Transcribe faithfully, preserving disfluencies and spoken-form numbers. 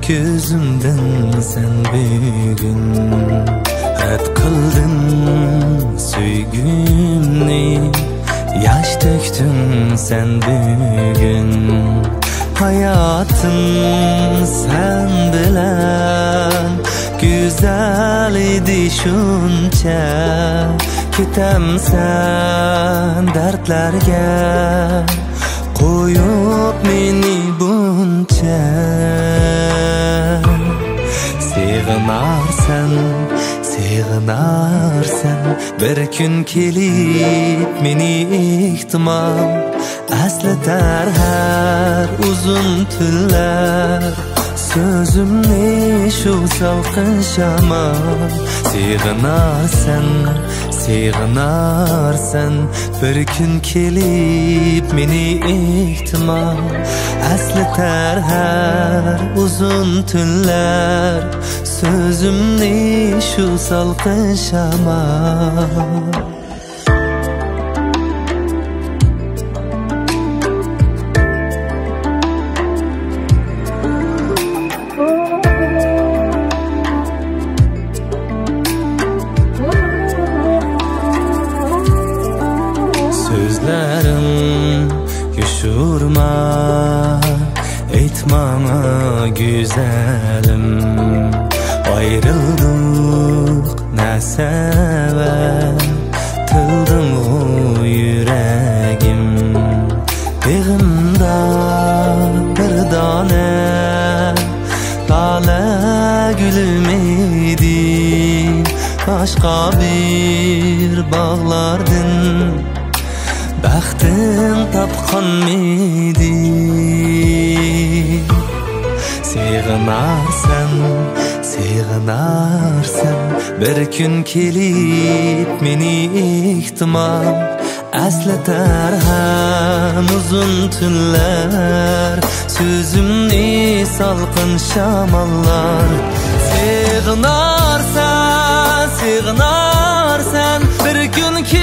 gözümden sen bugün et kıldın süygümni, yaş döktün sen bugün. Hayatın sen bilen güzel idi şuncha, ketem sen dertlerge koyup meni buncha. Sığınarsan, sığınarsan bir gün kelip meni ihtimal esleter her uzun tünler. Sözümni şu salkın şamal. Sığınarsan, sığınarsan bir gün kelip meni ihtimal esleter her uzun tünler. Sözümni şu salkın şamal. Sözlerim yuşurma, etmana güzelim. Ayrıldık ne sebep, tıldım o yüreğim. Bağımda bir tane lale gülüm idi, başka bir bağlardın baxtin tapqan mıydı? Sığınarsan, sığınarsan bir gün kelip meni ihtimal esleter hem uzun tünler. Sözümni salqın şamallar. Sığınarsan, sığınarsan bir gün kelip